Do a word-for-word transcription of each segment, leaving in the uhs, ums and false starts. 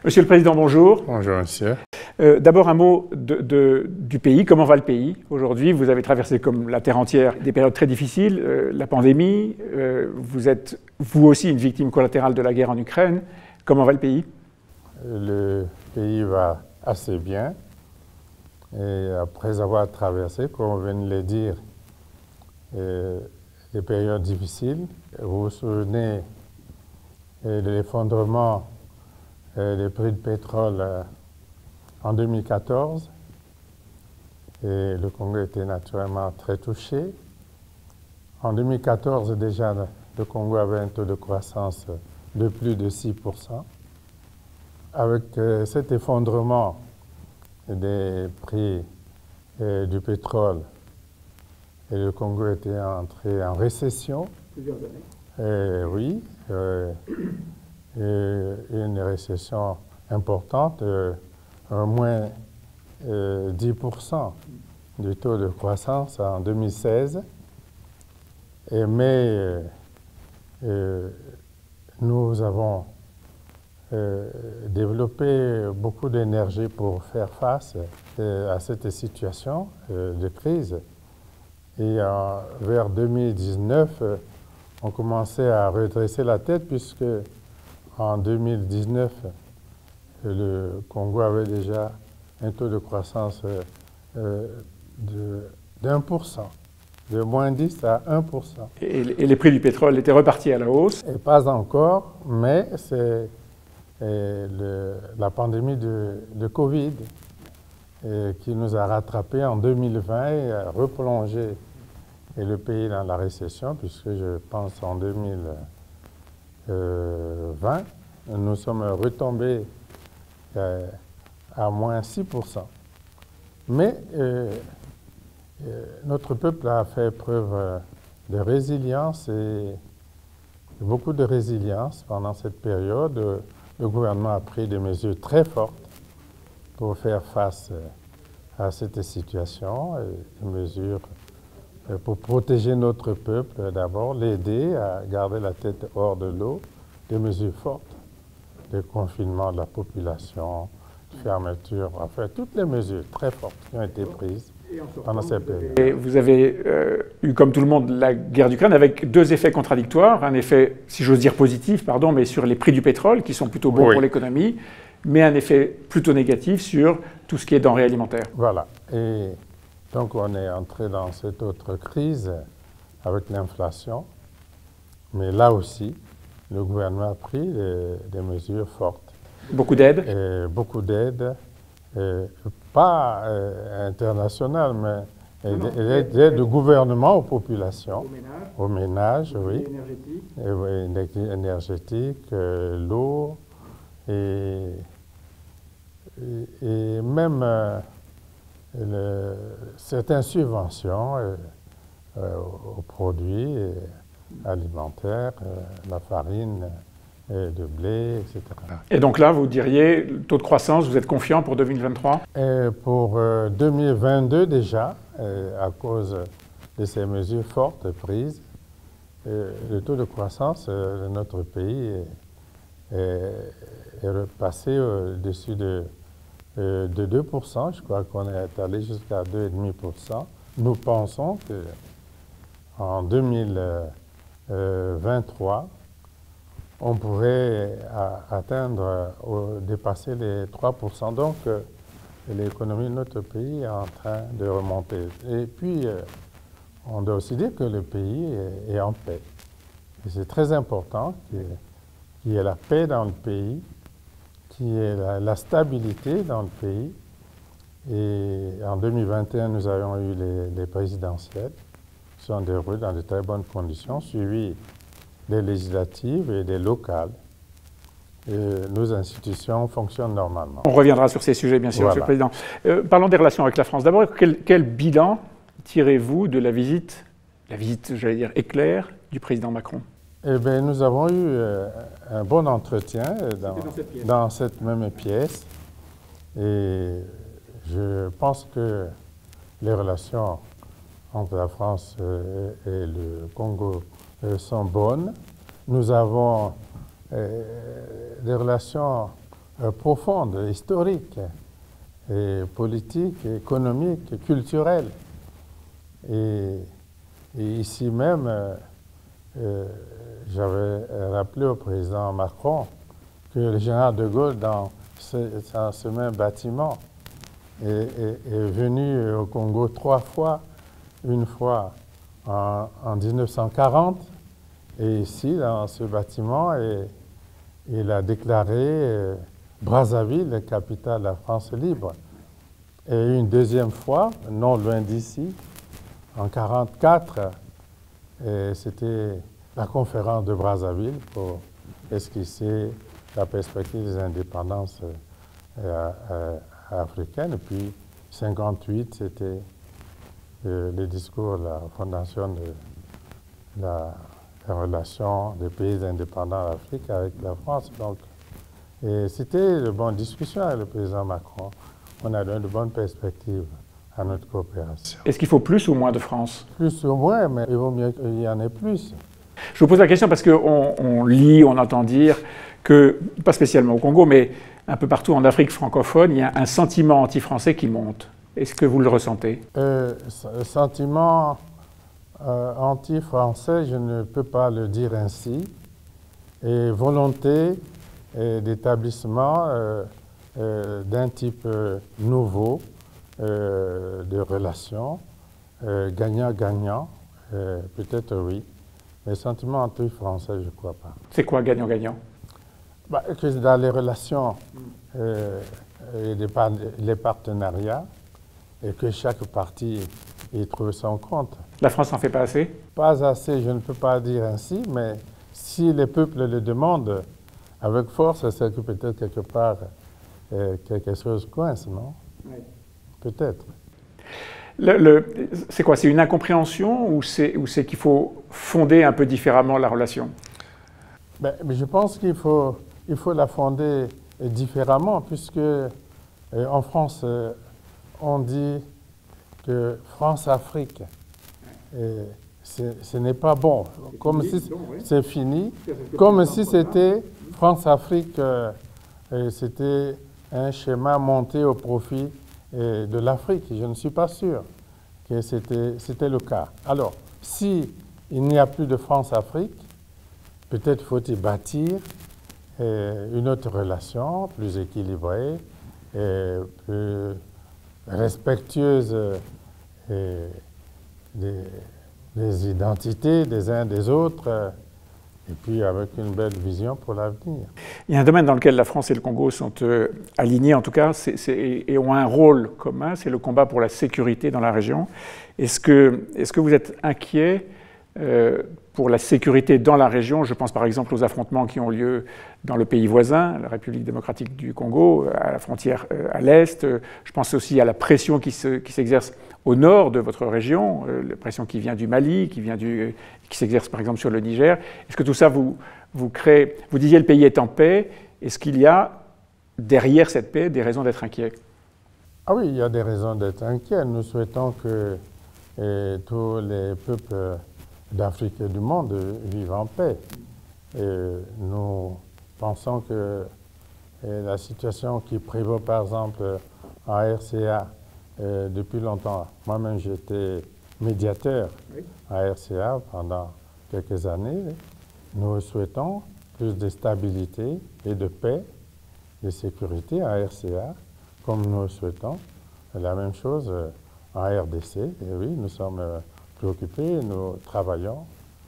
Monsieur le Président, bonjour. Bonjour, monsieur. Euh, D'abord, un mot de, de, du pays. Comment va le pays aujourd'hui? Vous avez traversé, comme la terre entière, des périodes très difficiles, euh, la pandémie. Euh, vous êtes, vous aussi, une victime collatérale de la guerre en Ukraine. Comment va le pays? Le pays va assez bien. Et après avoir traversé, comme on vient de le dire, euh, des périodes difficiles, vous vous souvenez euh, de l'effondrement euh, des prix de pétrole euh, en deux mille quatorze. Et le Congo était naturellement très touché. En deux mille quatorze, déjà, le Congo avait un taux de croissance de plus de six pour cent. Avec euh, cet effondrement des prix euh, du pétrole, et le Congo était entré en récession. Plusieurs années. Euh, oui, euh, et une récession importante, euh, au moins euh, dix pour cent du taux de croissance en deux mille seize. Et, mais euh, euh, nous avons euh, développé beaucoup d'énergie pour faire face euh, à cette situation euh, de crise. Et euh, vers deux mille dix-neuf, euh, on commençait à redresser la tête puisque en deux mille dix-neuf, euh, le Congo avait déjà un taux de croissance euh, euh, de, d'un pour cent, de moins dix à un pour cent. Et, et les prix du pétrole étaient repartis à la hausse? Et pas encore, mais c'est le, la pandémie de, de Covid et qui nous a rattrapés en deux mille vingt et a replongé et le pays dans la récession, puisque je pense en deux mille vingt, nous sommes retombés euh, à moins six pour cent. Mais euh, euh, notre peuple a fait preuve de résilience et beaucoup de résilience pendant cette période. Le gouvernement a pris des mesures très fortes pour faire face à cette situation, des mesures pour protéger notre peuple d'abord, l'aider à garder la tête hors de l'eau, des mesures fortes de confinement de la population, de fermeture, enfin toutes les mesures très fortes qui ont été prises pendant cette période. Et vous avez euh, eu, comme tout le monde, la guerre d'Ukraine avec deux effets contradictoires. Un effet, si j'ose dire positif, pardon, mais sur les prix du pétrole, qui sont plutôt bons oui. pour l'économie, mais un effet plutôt négatif sur tout ce qui est denrées alimentaires. Voilà. Et donc on est entré dans cette autre crise avec l'inflation. Mais là aussi, le gouvernement a pris des, des mesures fortes. Beaucoup d'aides? Beaucoup d'aides, pas euh, internationales, mais des aides du gouvernement aux populations, aux ménages, aux ménages oui, énergétique, et, énergétique euh, l'eau, et, et, et même euh, le, certaines subventions euh, euh, aux produits alimentaires, euh, la farine, de blé, et cetera. Et donc là, vous diriez, le taux de croissance, vous êtes confiant pour deux mille vingt-trois? Et pour euh, deux mille vingt-deux déjà, euh, à cause de ces mesures fortes prises, euh, le taux de croissance euh, de notre pays est, est, est repassé au-dessus de, euh, de deux pour cent. Je crois qu'on est allé jusqu'à deux virgule cinq pour cent. Nous pensons qu'en deux mille vingt-trois, on pourrait à, atteindre, ou dépasser les trois pour cent. Donc, euh, l'économie de notre pays est en train de remonter. Et puis, euh, on doit aussi dire que le pays est, est en paix. Et c'est très important qu'il y, y ait la paix dans le pays, qu'il y ait la, la stabilité dans le pays. Et en deux mille vingt et un, nous avons eu les, les présidentielles qui sont déroulées dans de très bonnes conditions, suivies des législatives et des locales. Et nos institutions fonctionnent normalement. On reviendra sur ces sujets, bien sûr, voilà. Monsieur le Président. Euh, parlons des relations avec la France. D'abord, quel, quel bilan tirez-vous de la visite, la visite, j'allais dire, éclair du Président Macron? Eh bien, nous avons eu euh, un bon entretien dans, dans, cette dans cette même pièce. Et je pense que les relations entre la France euh, et le Congo euh, sont bonnes. Nous avons euh, des relations euh, profonde, historique, et politique, économique, culturelle. Et, et ici même, euh, euh, j'avais rappelé au président Macron que le général de Gaulle, dans ce, dans ce même bâtiment, est, est, est venu au Congo trois fois, une fois en, en mille neuf cent quarante, et ici, dans ce bâtiment, et, il a déclaré euh, Brazzaville, capitale de la France libre. Et une deuxième fois, non loin d'ici, en mille neuf cent quarante-quatre, c'était la conférence de Brazzaville pour esquisser la perspective des indépendances euh, euh, africaines. Et puis, en mille neuf cent cinquante-huit, c'était euh, le discours de la fondation de la, la relation des pays indépendants d'Afrique avec la France. Donc, c'était de bonnes discussions avec le président Macron. On a donné de bonnes perspectives à notre coopération. Est-ce qu'il faut plus ou moins de France? Plus ou moins, mais il vaut mieux qu'il y en ait plus. Je vous pose la question parce qu'on on lit, on entend dire que, pas spécialement au Congo, mais un peu partout en Afrique francophone, il y a un sentiment anti-français qui monte. Est-ce que vous le ressentez? euh, Sentiment euh, anti-français, je ne peux pas le dire ainsi. Et volonté d'établissement euh, euh, d'un type euh, nouveau euh, de relations, gagnant-gagnant, euh, euh, peut-être oui. Mais sentiment anti-français, je ne crois pas. C'est quoi gagnant-gagnant? Bah, que dans les relations euh, et les, par les partenariats, et que chaque partie y trouve son compte. La France n'en fait pas assez? Pas assez, je ne peux pas dire ainsi, mais si les peuples le demandent avec force, c'est que peut-être quelque part euh, quelque chose coince, non? Oui. Peut-être. Le, le, c'est quoi? C'est une incompréhension ou c'est qu'il faut fonder un peu différemment la relation? Ben, mais je pense qu'il faut, il faut la fonder différemment, puisque euh, en France, euh, on dit que France-Afrique, euh, ce n'est pas bon, comme si c'est fini, comme si c'était France-Afrique, euh, c'était un schéma monté au profit euh, de l'Afrique. Je ne suis pas sûr que c'était le cas. Alors, si il n'y a plus de France-Afrique, peut-être faut-il bâtir euh, une autre relation plus équilibrée, et plus respectueuse euh, des, des identités des uns des autres, euh, et puis avec une belle vision pour l'avenir. Il y a un domaine dans lequel la France et le Congo sont euh, alignés, en tout cas, c'est, c'est, et ont un rôle commun, c'est le combat pour la sécurité dans la région. Est-ce que, est-ce que vous êtes inquiet euh, pour la sécurité dans la région? Je pense par exemple aux affrontements qui ont lieu dans le pays voisin, la République démocratique du Congo, à la frontière euh, à l'est. Je pense aussi à la pression qui, se, qui s'exerce au nord de votre région, euh, la pression qui vient du Mali, qui, vient du, qui s'exerce par exemple sur le Niger. Est-ce que tout ça vous, vous crée... Vous disiez le pays est en paix. Est-ce qu'il y a derrière cette paix des raisons d'être inquiet? Ah oui, il y a des raisons d'être inquiet. Nous souhaitons que eh, tous les peuples d'Afrique et du monde vivent en paix. Et nous pensons que eh, la situation qui prévaut par exemple en R C A eh, depuis longtemps, moi-même j'étais médiateur oui. à R C A pendant quelques années, nous souhaitons plus de stabilité et de paix, de sécurité à R C A, comme nous souhaitons la même chose en R D C. Et oui, nous sommes préoccupés, nous travaillons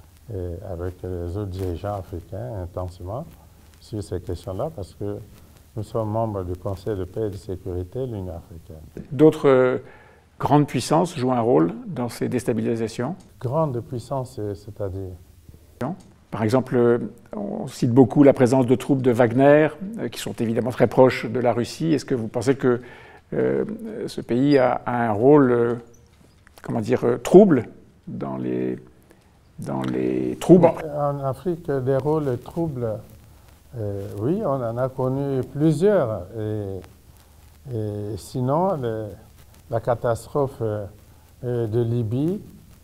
avec les autres dirigeants africains intensément sur ces questions-là parce que nous sommes membres du Conseil de paix et de sécurité de l'Union africaine. D'autres euh, grandes puissances jouent un rôle dans ces déstabilisations? Grandes puissances, c'est-à-dire? Par exemple, on cite beaucoup la présence de troupes de Wagner, euh, qui sont évidemment très proches de la Russie. Est-ce que vous pensez que euh, ce pays a, a un rôle, euh, comment dire, euh, trouble dans les, dans les troubles? Bon, en Afrique, des rôles troubles, euh, oui, on en a connu plusieurs. Et, et sinon, le, la catastrophe euh, de Libye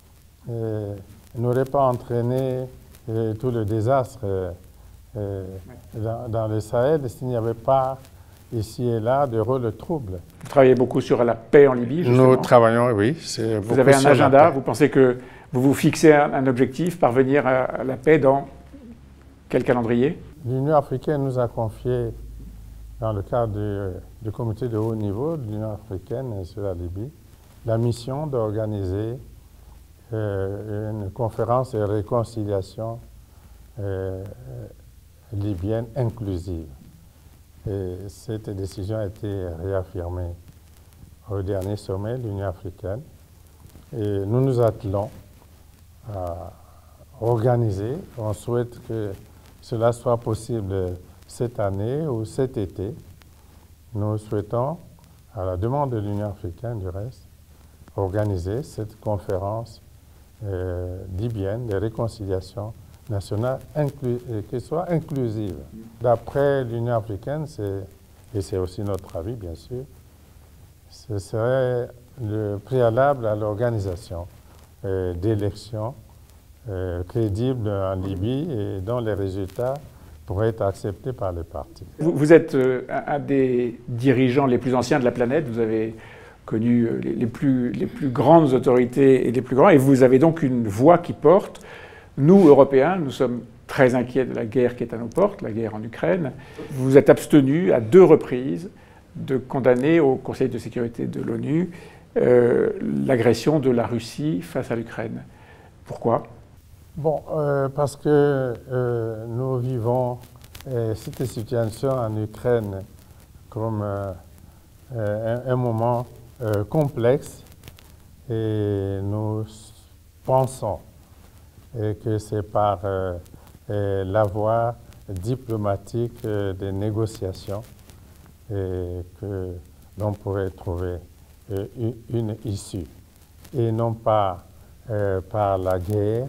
euh, n'aurait pas entraîné euh, tout le désastre euh, euh, dans, dans le Sahel s'il n'y avait pas ici et là de rôles troubles. Vous travaillez beaucoup sur la paix en Libye, justement. Nous travaillons, oui. Vous avez un agenda, vous pensez que vous vous fixez un, un objectif, parvenir à, à la paix dans quel calendrier? L'Union africaine nous a confié, dans le cadre du, du comité de haut niveau de l'Union africaine sur la Libye, la mission d'organiser euh, une conférence de réconciliation euh, libyenne inclusive. Et cette décision a été réaffirmée au dernier sommet de l'Union africaine. Et nous nous attelons à organiser. On souhaite que cela soit possible cette année ou cet été. Nous souhaitons, à la demande de l'Union africaine du reste, organiser cette conférence euh, libyenne de réconciliation nationale inclus, qui soit inclusive. D'après l'Union africaine, et c'est aussi notre avis bien sûr, ce serait le préalable à l'organisation euh, d'élections euh, crédibles en Libye et dont les résultats pourraient être acceptés par les partis. Vous, vous êtes euh, un des dirigeants les plus anciens de la planète, vous avez connu les, les, plus, les plus grandes autorités et les plus grands, et vous avez donc une voix qui porte. Nous, Européens, nous sommes très inquiets de la guerre qui est à nos portes, la guerre en Ukraine. Vous vous êtes abstenu à deux reprises de condamner au Conseil de sécurité de l'ONU euh, l'agression de la Russie face à l'Ukraine. Pourquoi? Bon, euh, parce que euh, nous vivons euh, cette situation en Ukraine comme euh, un, un moment euh, complexe et nous pensons et que c'est par euh, euh, la voie diplomatique euh, des négociations et que l'on pourrait trouver euh, une issue, et non pas euh, par la guerre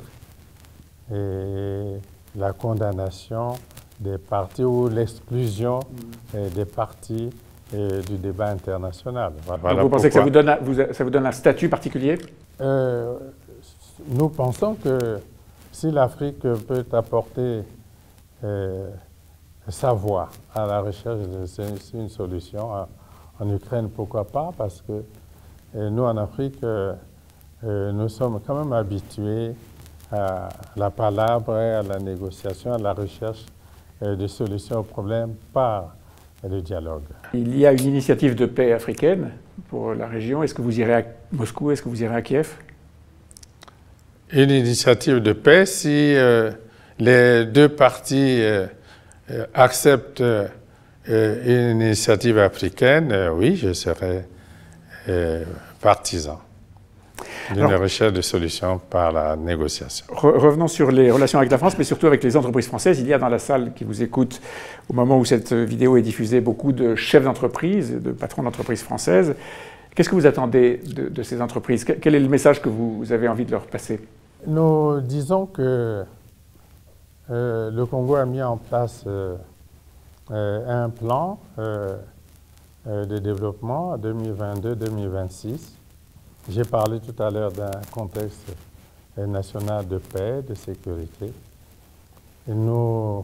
et la condamnation des partis ou l'exclusion euh, des partis euh, du débat international. Voilà. Donc vous pensez que ça vous, donne un, vous, ça vous donne un statut particulier? euh, Nous pensons que si l'Afrique peut apporter euh, sa voix à la recherche d'une solution à, en Ukraine, pourquoi pas? Parce que euh, nous, en Afrique, euh, euh, nous sommes quand même habitués à la palabre, à la négociation, à la recherche euh, de solutions aux problèmes par le dialogue. Il y a une initiative de paix africaine pour la région. Est-ce que vous irez à Moscou? Est-ce que vous irez à Kiev? Une initiative de paix, si euh, les deux parties euh, euh, acceptent euh, une initiative africaine, euh, oui, je serai euh, partisan d'une recherche de solutions par la négociation. Re revenons sur les relations avec la France, mais surtout avec les entreprises françaises. Il y a dans la salle qui vous écoute, au moment où cette vidéo est diffusée, beaucoup de chefs d'entreprise, de patrons d'entreprises françaises. Qu'est-ce que vous attendez de, de ces entreprises? Quel est le message que vous avez envie de leur passer? Nous disons que euh, le Congo a mis en place euh, euh, un plan euh, euh, de développement deux mille vingt-deux deux mille vingt-six. J'ai parlé tout à l'heure d'un contexte euh, national de paix, de sécurité. Et nous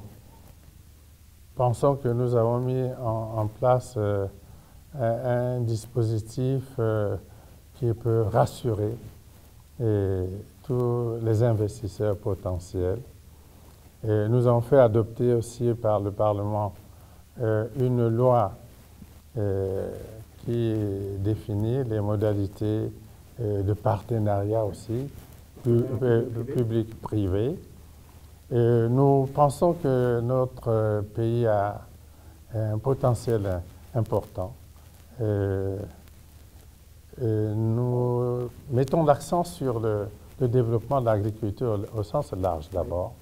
pensons que nous avons mis en, en place euh, un, un dispositif euh, qui peut rassurer et tous les investisseurs potentiels. Et nous avons fait adopter aussi par le Parlement euh, une loi euh, qui définit les modalités euh, de partenariat aussi, pu, euh, public-privé. Nous pensons que notre pays a un potentiel important. Euh, euh, nous mettons l'accent sur le, le développement de l'agriculture au, au sens large d'abord.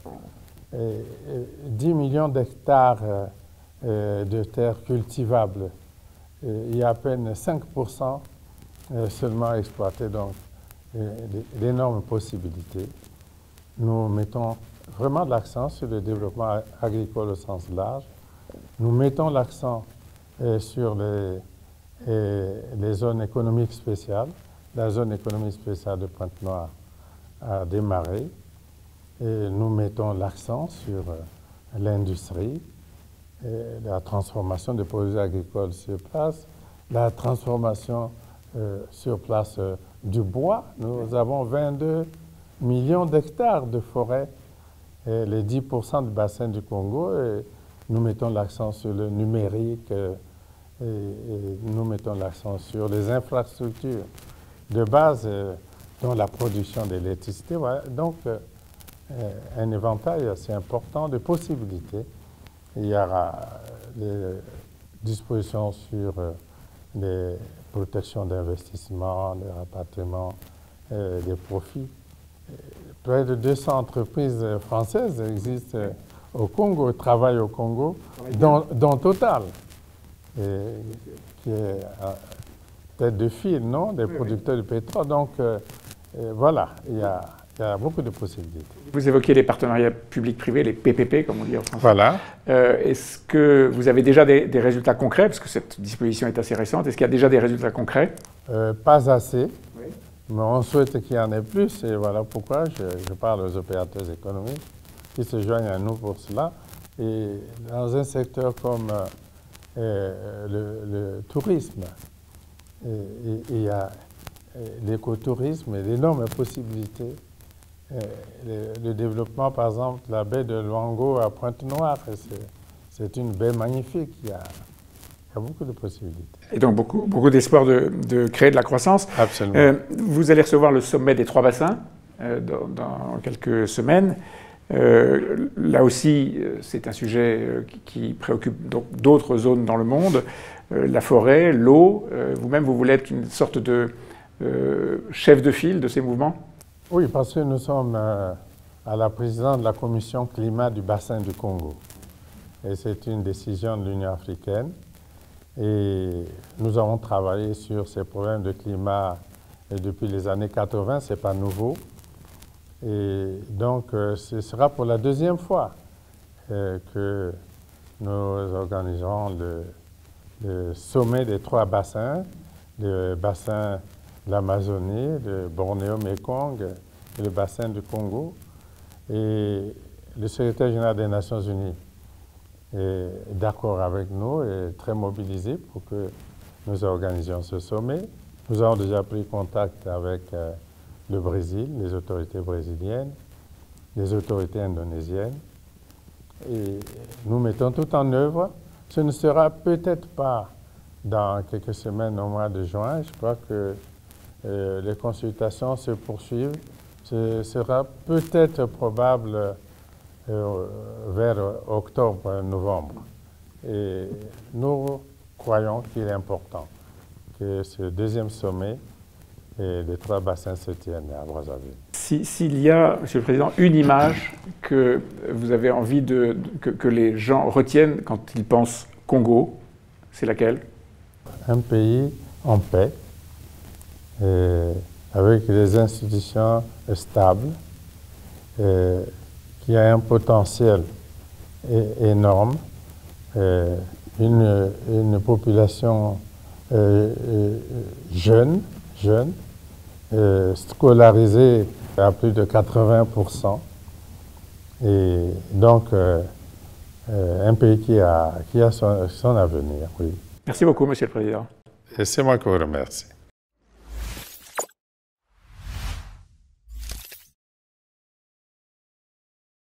dix millions d'hectares euh, de terres cultivables, euh, il y a à peine cinq pour cent euh, seulement exploités, donc euh, d'énormes possibilités. Nous mettons vraiment de l'accent sur le développement agricole au sens large. Nous mettons l'accent euh, sur les, euh, les zones économiques spéciales. La zone économique spéciale de Pointe-Noire a démarré. Et nous mettons l'accent sur euh, l'industrie. la transformation des produits agricoles sur place, la transformation euh, sur place euh, du bois. Nous avons vingt-deux millions d'hectares de forêt, et les dix pour cent du bassin du Congo. Et nous mettons l'accent sur le numérique euh, et, et nous mettons l'accent sur les infrastructures de base, euh, dont la production d'électricité. Voilà. Donc, euh, un éventail assez important de possibilités. Il y aura des dispositions sur euh, les protections d'investissement, le rapatriement euh, des profits. Près de deux cents entreprises françaises existent au Congo, travaillent au Congo, dont, dont Total, et, qui est euh, tête de file, non, des producteurs de pétrole. Donc, euh, voilà, il y a Il y a beaucoup de possibilités. Vous évoquez les partenariats publics-privés, les P P P, comme on dit en français. Voilà. Euh, est-ce que vous avez déjà des, des résultats concrets, parce que cette disposition est assez récente, est-ce qu'il y a déjà des résultats concrets? euh, Pas assez, oui. Mais on souhaite qu'il y en ait plus, et voilà pourquoi je, je parle aux opérateurs économiques qui se joignent à nous pour cela. Et dans un secteur comme euh, le, le tourisme, il y a l'écotourisme et d'énormes possibilités. Le, le développement, par exemple, de la baie de Luango à Pointe-Noire, c'est une baie magnifique. Il y, a, il y a beaucoup de possibilités. Et donc beaucoup, beaucoup d'espoir de, de créer de la croissance. Absolument. Euh, vous allez recevoir le sommet des trois bassins euh, dans, dans quelques semaines. Euh, là aussi, c'est un sujet qui, qui préoccupe d'autres zones dans le monde. Euh, la forêt, l'eau. Euh, Vous-même, vous voulez être une sorte de euh, chef de file de ces mouvements? Oui, parce que nous sommes euh, à la présidence de la commission climat du bassin du Congo. Et c'est une décision de l'Union africaine. Et nous avons travaillé sur ces problèmes de climat depuis les années quatre-vingt, ce n'est pas nouveau. Et donc, euh, ce sera pour la deuxième fois euh, que nous organiserons le, le sommet des trois bassins, le bassin de l'Amazonie, de Bornéo-Mékong et le bassin du Congo. Et le secrétaire général des Nations Unies est d'accord avec nous et très mobilisé pour que nous organisions ce sommet. Nous avons déjà pris contact avec euh, le Brésil, les autorités brésiliennes, les autorités indonésiennes. Et nous mettons tout en œuvre. Ce ne sera peut-être pas dans quelques semaines au mois de juin. Je crois que Euh, les consultations se poursuivent. Ce sera peut-être probable euh, vers octobre-novembre. Et nous croyons qu'il est important que ce deuxième sommet et les trois bassins se tiennent à Brazzaville. Si, s'il y a, Monsieur le Président, une image que vous avez envie de, que, que les gens retiennent quand ils pensent Congo, c'est laquelle? Un pays en paix, et avec des institutions stables, et qui a un potentiel énorme, et une, une population euh, jeune, jeune euh, scolarisée à plus de quatre-vingts pour cent, et donc euh, euh, un pays qui a, qui a son, son avenir, oui. Merci beaucoup, Monsieur le Président. Et c'est moi qui vous remercie.